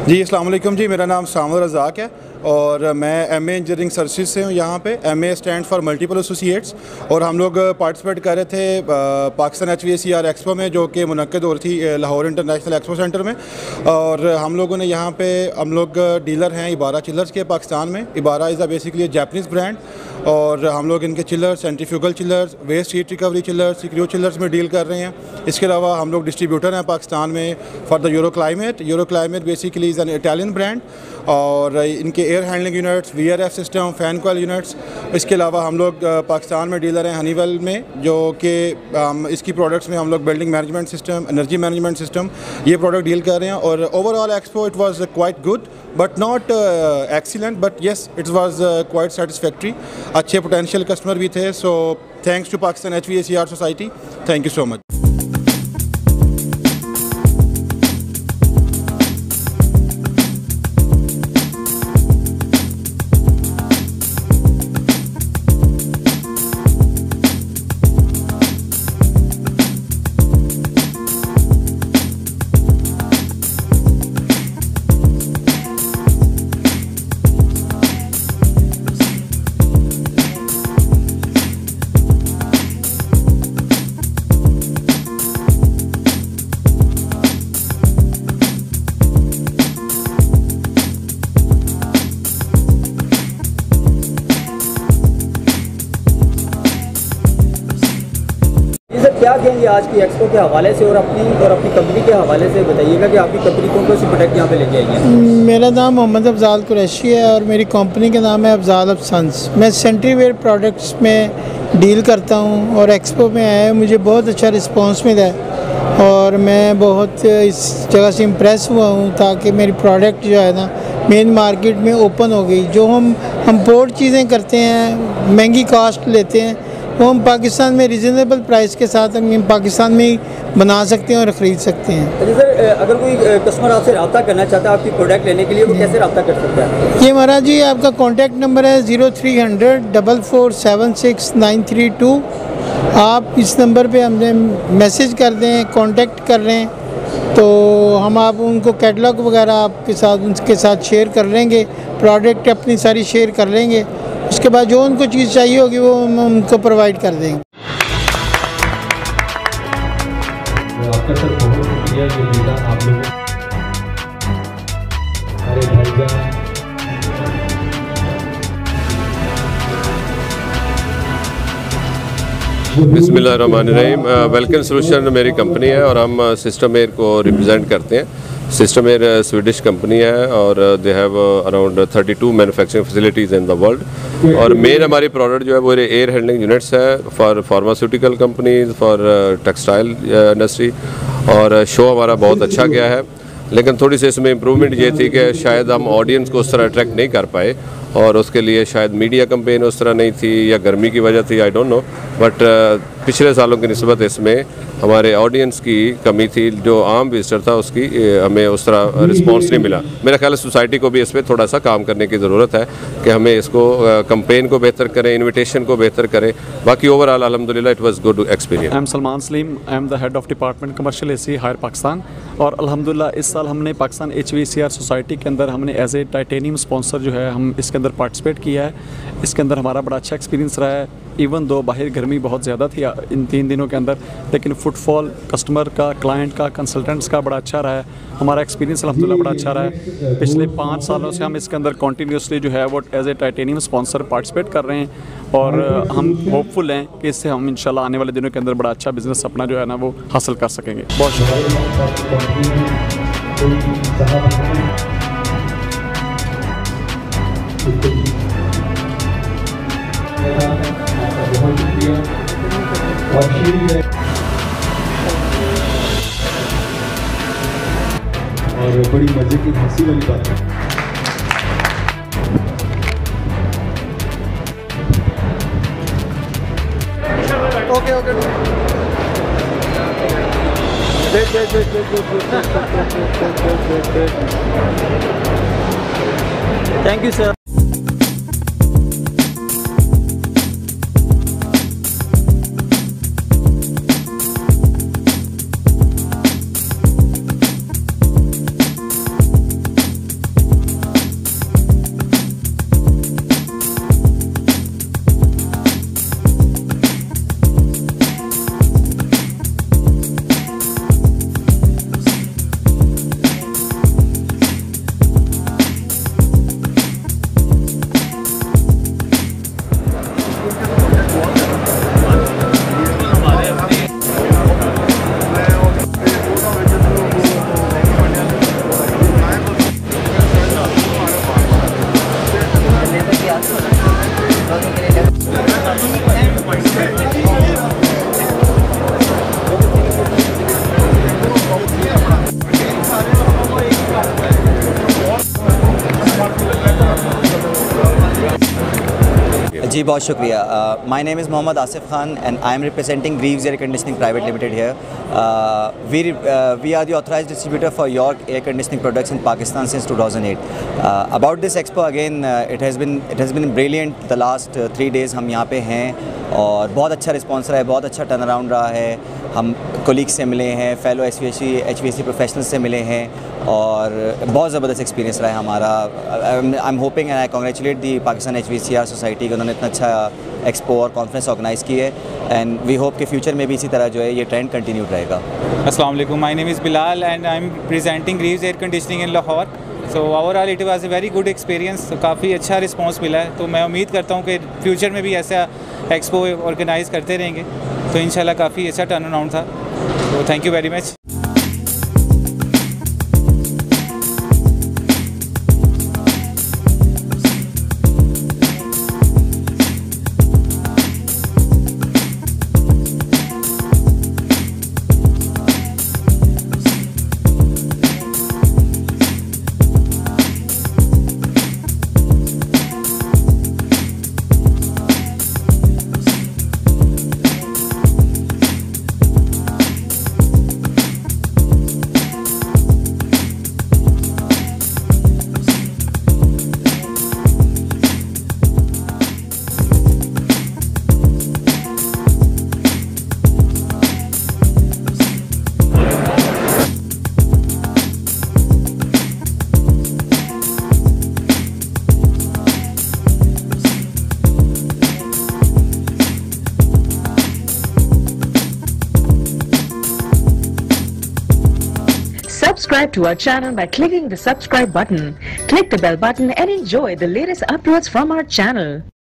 जी अस्सलाम वालेकुम जी, मेरा नाम सामुल रज़ाक है और मैं एमए इंजीनियरिंग सर्विसेज से हूँ यहाँ पे। MA stand for multiple associates. और हम लोग पार्टिसिपेट कर रहे थे पाकिस्तान HVACR एक्सपो में, जो कि मुनक्किद हो रही थी लाहौर इंटरनेशनल एक्सपो सेंटर में। और हम लोगों ने यहाँ पे, हम लोग डीलर हैं इबारा चिलर्स के पाकिस्तान में। Ebara is a basically Japanese brand और हम लोग इनके chillers, centrifugal chillers, waste heat recovery chillers, सिक्रियो चिलर्स में डील कर रहे हैं। इसके अलावा हम लोग डिस्ट्रीब्यूटर हैं पाकिस्तान में for the Euro Climate. Euro Climate basically is an Italian brand और इनके air handling units, VRF system, fan coil units. इसके अलावा हम लोग पाकिस्तान में डीलर हैं हनीवेल में, जो कि इसकी प्रोडक्ट्स में हम लोग building management system, energy management system, ये प्रोडक्ट डील कर रहे हैं। और overall expo it was quite good but not excellent, but yes it was quite satisfactory. अच्छे पोटेंशियल कस्टमर भी थे। So thanks to Pakistan HVACR society, thank you so much. क्या कहेंगे आज की एक्सपो के हवाले से और अपनी कंपनी के हवाले से बताइएगा कि आपकी कंपनी कौन सी प्रोडक्ट यहाँ पे लेके आई है। मेरा नाम मोहम्मद अफजाल कुरैशी है और मेरी कंपनी का नाम है अफजाल ऑफ सन्स। मैं सेंट्रीवेयर प्रोडक्ट्स में डील करता हूँ और एक्सपो में आया, मुझे बहुत अच्छा रिस्पांस मिला है और मैं बहुत इस जगह से इम्प्रेस हुआ हूँ, ताकि मेरी प्रोडक्ट जो है ना मेन मार्केट में ओपन हो गई। जो हम इम्पोर्ट चीज़ें करते हैं, महंगी कॉस्ट लेते हैं, वो हम पाकिस्तान में रिजनेबल प्राइस के साथ हम पाकिस्तान में ही बना सकते हैं और ख़रीद सकते हैं। अच्छा सर, अगर कोई कस्टमर आपसे रब्ता करना चाहता है आपकी प्रोडक्ट लेने के लिए, वो कैसे रब्ता कर सकता है? ये महाराज जी आपका कॉन्टैक्ट नंबर है 0300 4476 932। आप इस नंबर पे हमने मैसेज कर दें, कांटेक्ट कर लें तो हम आप उनको कैटलॉग वगैरह आपके साथ उनके साथ शेयर कर लेंगे, प्रोडक्ट अपनी सारी शेयर कर लेंगे। उसके बाद जो उनको चीज़ चाहिए होगी वो हम उनको प्रोवाइड कर देंगे। आपका सर बहुत शुक्रिया ये बेटा आप लोगों। अरे भाईजान बिस्मिल्लाहिर्रहमानिर्रहीम। वेलकम सोल्यूशन मेरी कंपनी है और हम सिस्टम एयर को रिप्रेजेंट करते हैं। सिस्टम एयर स्वीडिश कंपनी है और they have around 32 manufacturing facilities in the world. और मेन हमारी प्रोडक्ट जो है वो एयर हैंडलिंग यूनिट्स है for pharmaceutical companies, for textile industry. और शो हमारा बहुत अच्छा गया है, लेकिन थोड़ी सी इसमें इम्प्रूवमेंट ये थी कि शायद हम ऑडियंस को उस तरह अट्रैक्ट नहीं कर पाए और उसके लिए शायद मीडिया कैंपेन उस तरह नहीं थी या गर्मी की वजह थी, आई डोंट नो। बट पिछले सालों की निस्बत इसमें हमारे ऑडियंस की कमी थी, जो आम विजिटर था उसकी हमें उस तरह रिस्पांस नहीं मिला। मेरा ख्याल है सोसाइटी को भी इस पर थोड़ा सा काम करने की ज़रूरत है कि हमें इसको कैंपेन को बेहतर करें, इन्विटेशन को बेहतर करें। बाकी ओवरऑल अल्हम्दुलिल्लाह it was good experience. I am Salman Saleem, I am the head of department commercial AC Haier Pakistan. और अल्हम्दुलिल्लाह इस साल हमने पाकिस्तान HVACR सोसाइटी के अंदर हमने एज ए टाइटेनियम स्पॉन्सर जो है हम इसके अंदर पार्टिसिपेट किया है। इसके अंदर हमारा बड़ा अच्छा एक्सपीरियंस रहा है। इवन दो बाहर गर्मी बहुत ज़्यादा थी इन 3 दिनों के अंदर, लेकिन फुटफॉल कस्टमर का, क्लाइंट का, कंसल्टेंट्स का बड़ा अच्छा रहा है। हमारा एक्सपीरियंस अल्हम्दुलिल्लाह बड़ा अच्छा रहा है। पिछले 5 सालों से हम इसके अंदर कॉन्टीन्यूसली जो है वो as a titanium sponsor participate कर रहे हैं और हम होपफुल हैं कि इससे हम इंशाल्लाह आने वाले दिनों के अंदर बड़ा अच्छा बिजनेस अपना जो है ना वो हासिल कर सकेंगे। बहुत शुक्रिया। और बड़ी मजे की हंसी वाली बात है। Okay thank you sir. जी बहुत शुक्रिया. My name is Mohammad Asif Khan and I am representing Greaves air conditioning private limited here. We are the authorized distributor for York air conditioning products in Pakistan since 2008. About this expo again, it has been brilliant. The last 3 days हम यहाँ पे हैं और बहुत अच्छा response रहा है, बहुत अच्छा टर्न अराउंड रहा है. हम कोलीग्स से मिले हैं, फेलो HVAC प्रोफेशनल्स से मिले हैं और बहुत ज़बरदस्त एक्सपीरियंस रहा है हमारा. I am hoping and I congratulate the Pakistan HVACR society कि उन्होंने इतना अच्छा एक्सपो और कॉन्फ्रेंस ऑर्गेनाइज़ की है एंड वी होप कि फ्यूचर में भी इसी तरह जो है ये ट्रेंड कंटिन्यू रहेगा. अस्सलाम वालेकुम, my name is Bilal and I am presenting Greaves air conditioning in Lahore. So overall it was a very good experience. काफ़ी अच्छा रिस्पांस मिला है, तो मैं उम्मीद करता हूँ कि फ्यूचर में भी ऐसा एक्सपो ऑर्गेनाइज़ करते रहेंगे. तो इंशाल्लाह काफ़ी अच्छा टर्न अराउंड था. तो thank you very much. Subscribe to our channel by clicking the subscribe button. Click the bell button and enjoy the latest uploads from our channel.